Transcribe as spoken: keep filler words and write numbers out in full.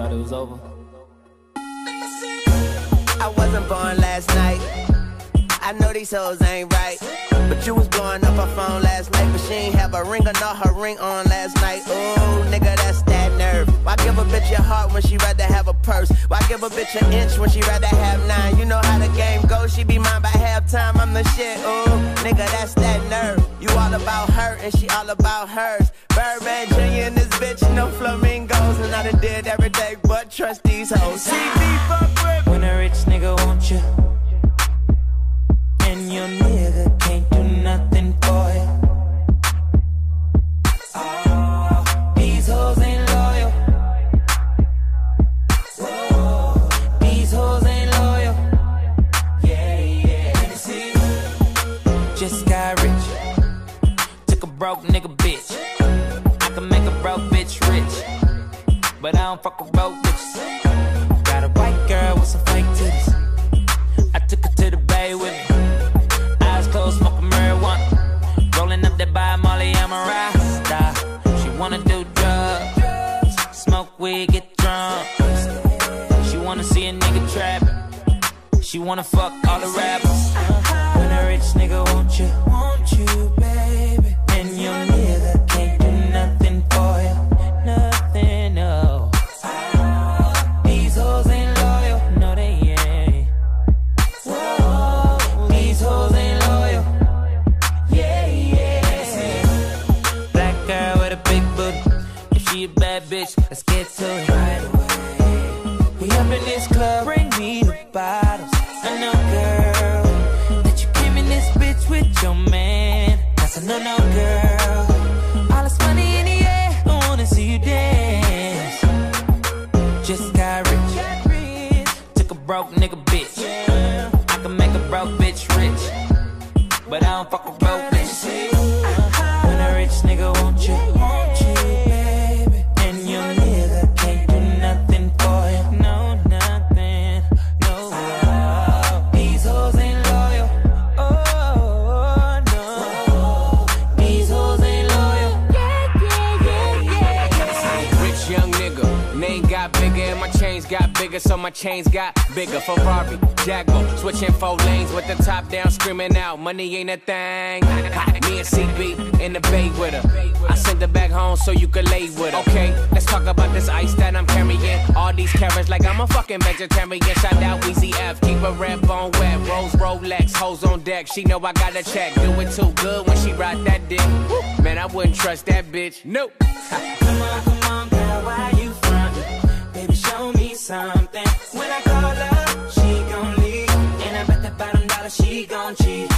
thought it was over. I wasn't born last night. I know these hoes ain't right, but you was blowing up her phone last night, but she ain't have a ring or not her ring on last night. Ooh, nigga, that's that nerve. Why give a bitch your heart when she rather have a purse? Why give a bitch an inch when she rather have nine? You know how the game goes, she be mine by halftime, I'm the shit. Ooh, nigga, that's that nerve. You all about her and she all about hers. Birdman Junior and this bitch, no flamingos, and I done did everything but trust these hoes. C B fuck with when a rich nigga want you, and your nigga can't do nothing for you. Oh, these hoes ain't loyal. Whoa, these hoes ain't loyal. Yeah, yeah. Let me see. Just got rich. Took a broke nigga bitch. I can make a broke bitch rich, but I don't fuck with broke bitches. Got a white girl with some fake titties. I took her to the bay with me. Close, smoking marijuana, rolling up that by Molly, I'm a rasta. She wanna do drugs, smoke weed, get drunk. She wanna see a nigga trapping. She wanna fuck all the rappers. When a rich nigga want you, want you, baby, and your nigga can't do nothing for you, nothing, no. These hoes ain't loyal, no they ain't. Whoa, these hoes ain't. She a bad bitch, let's get to it right away. We up in this club, bring me the bottles. I know, girl, that you came in this bitch with your man. That's a no-no, girl. All this money in the air, I wanna see you dance. Just got rich, took a broke nigga bitch. I can make a broke bitch rich, but I don't fuck with broke bitches. When a rich nigga want you, want you. Got bigger, so my chains got bigger. Ferrari, Jaguar, switching four lanes with the top down, screaming out, money ain't a thing. Me and C B in the bay with her. I sent her back home so you could lay with her. Okay, let's talk about this ice that I'm carrying. All these carrots like I'm a fucking vegetarian. Shout out Weezy F, keep a red bone wet. Rose Rolex, hoes on deck. She know I got a check. Do it too good when she ride that dick. Man, I wouldn't trust that bitch. Nope. Come on, come on, girl, why you frontin'? Baby, show me something. When I call her, she gon' leave, and I bet that bottom dollar she gon' cheat.